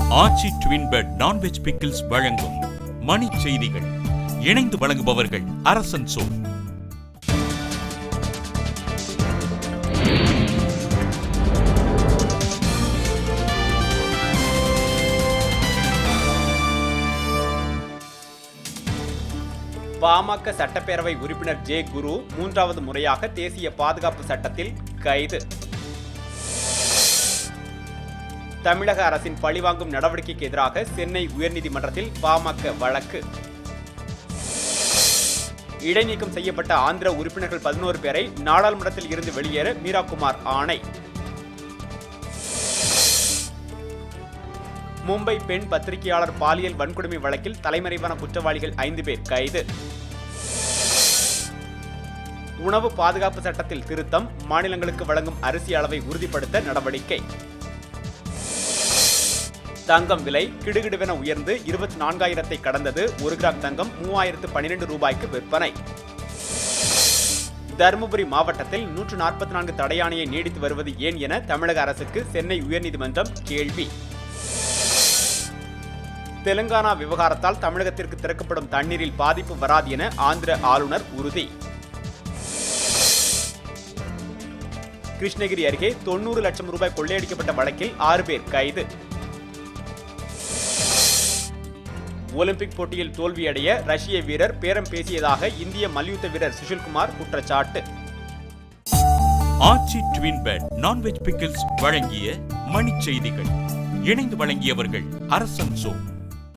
ஆச்சி twin bed non veg pickles வழங்கும் மணி செய்திகள். இணைந்து வழங்குபவர்கள் அரசன் சோ. பாமக சட்டப்பேரவை உறுப்பினர் ஜே குரு மூன்றாவது முறையாக தேசிய பாதுகாப்பு சட்டத்தில் கைது. தமிழக அரசின் பழிவாங்கும் நடவடிக்கைக்கு எதிராக சென்னை உயர்நீதிமன்றத்தில் பாமக வழக்கு. இடைநீக்கம் செய்யப்பட்ட ஆந்திர உறுப்பினர்கள் 11 பேரை நாடாளுமன்றத்தில் இருந்து வெளியேற மீராகுமார் ஆணை. மும்பை பெண் பத்திரிகையாளர் பாலியல் வன்கொடுமை வழக்கில் தலைமறைவான குற்றவாளிகள் 5 பேர் கைது. உணவு பாதுகாப்பு சட்டத்தில் திருத்தம், மாநிலங்களுக்கு வழங்கும் அரிசி அளவை உறுதிப்படுத்த நடவடிக்கை. தங்கம் விலை கிடுகிடுவென உயர்ந்து 24,000 கடந்தது. 1 கிராம் தங்கம் 3,012 ரூபாய்க்கு விற்பனை. தருமபுரி மாவட்டத்தில் 144 தடையாணையை நீடித்து வருவது ஏன் என தமிழக அரசுக்கு சென்னை உயர்நீதிமன்றம் கேள்வி. தெலுங்கானா விவகாரத்தால் தமிழகத்திற்கு திறக்கப்படும் தண்ணீரில் பாதிப்பு வராது என ஆந்திர ஆளுநர் உறுதி. கிருஷ்ணகிரி அருகே 90 லட்சம் ரூபாய் கொள்ளையடிக்கப்பட்ட வழக்கில் 6 பேர் கைது. ஒலிம்பிக் போட்டியில் தோல்வியடைய ரஷ்ய வீரர் பேரம் பேசியதாக இந்திய மல்யுத்த வீரர் சுஷில்குமார் குற்றச்சாட்டு. Aachi twin bed non veg pickles வழங்கிய மணி செய்திகள். இணைந்து வழங்கியவர்கள் அரசன் சோ.